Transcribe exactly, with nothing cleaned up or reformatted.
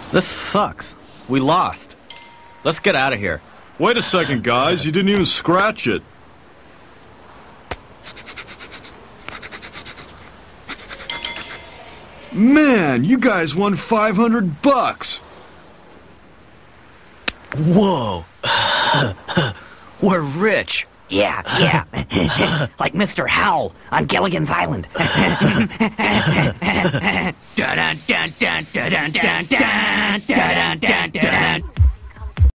This sucks. We lost. Let's get out of here. Wait a second, guys. You didn't even scratch it. Man, you guys won five hundred bucks. Whoa. We're rich. Yeah, yeah. Like Mister Howell on Gilligan's Island. Dun dun dun dun dun dun dun dun dun dun dun dun.